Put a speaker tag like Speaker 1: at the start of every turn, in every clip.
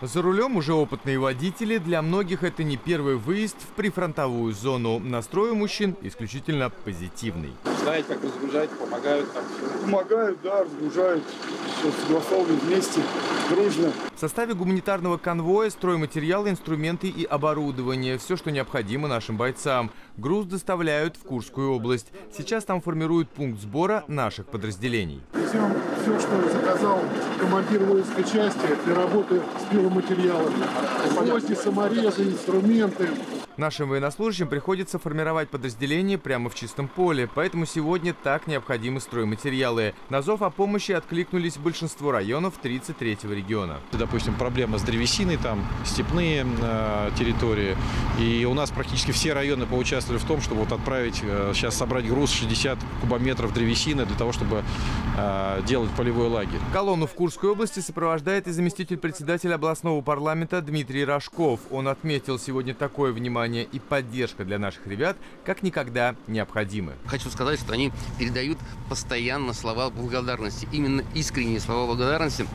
Speaker 1: За рулем уже опытные водители. Для многих это не первый выезд в прифронтовую зону. Настрой у мужчин исключительно позитивный.
Speaker 2: Знаете, как разгружать, помогают там все.
Speaker 3: Помогают, да, разгружают. Все согласовывают вместе, дружно.
Speaker 1: В составе гуманитарного конвоя стройматериалы, инструменты и оборудование. Все, что необходимо нашим бойцам. Груз доставляют в Курскую область. Сейчас там формируют пункт сбора наших подразделений.
Speaker 3: Везем все, что заказал командир воинской части для работы с пиломатериалами. Гвозди, саморезы, инструменты.
Speaker 1: Нашим военнослужащим приходится формировать подразделение прямо в чистом поле, поэтому сегодня так необходимы стройматериалы. На зов о помощи откликнулись большинство районов 33-го региона.
Speaker 2: Допустим, проблема с древесиной, там степные территории. И у нас практически все районы поучаствовали в том, чтобы вот отправить, сейчас собрать груз 60 кубометров древесины для того, чтобы делать полевой лагерь.
Speaker 1: Колонну в Курской области сопровождает и заместитель председателя областного парламента Дмитрий Рожков. Он отметил, сегодня такое внимание и поддержка для наших ребят как никогда необходимы.
Speaker 4: Хочу сказать, что они передают постоянно слова благодарности, именно искренние слова благодарности,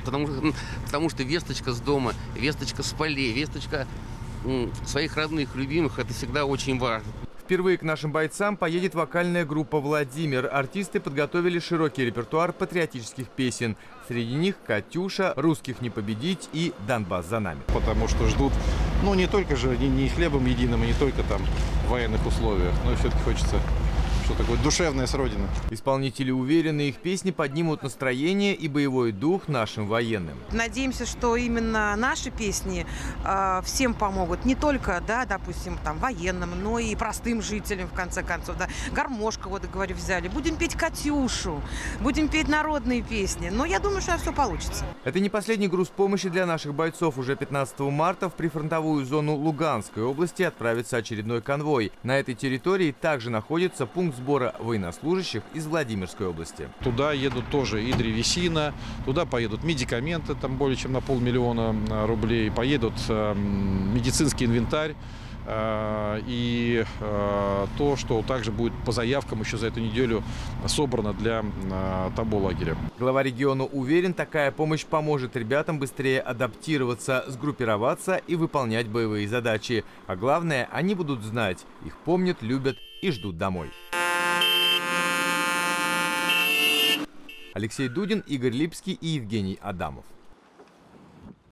Speaker 4: потому что весточка с дома, весточка с полей, весточка своих родных, любимых – это всегда очень важно.
Speaker 1: Впервые к нашим бойцам поедет вокальная группа «Владимир». Артисты подготовили широкий репертуар патриотических песен. Среди них «Катюша», «Русских не победить» и «Донбасс за нами».
Speaker 2: Потому что ждут, не только же, не хлебом единым, и не только там в военных условиях, но все-таки хочется что такое душевное с родины.
Speaker 1: Исполнители уверены, их песни поднимут настроение и боевой дух нашим военным.
Speaker 5: Надеемся, что именно наши песни всем помогут. Не только, допустим, там, военным, но и простым жителям, в конце концов. Да. Гармошка, вот, говорю, взяли. Будем петь «Катюшу», будем петь народные песни. Но я думаю, что все получится.
Speaker 1: Это не последний груз помощи для наших бойцов. Уже 15 марта в прифронтовую зону Луганской области отправится очередной конвой. На этой территории также находится пункт сбора военнослужащих из Владимирской области.
Speaker 2: Туда едут тоже и древесина, туда поедут медикаменты, там более чем на 500 000 рублей, поедут медицинский инвентарь и то, что также будет по заявкам еще за эту неделю собрано для того лагеря.
Speaker 1: Глава региона уверен, такая помощь поможет ребятам быстрее адаптироваться, сгруппироваться и выполнять боевые задачи. А главное, они будут знать, их помнят, любят и ждут домой. Алексей Дудин, Игорь Липский и Евгений Адамов.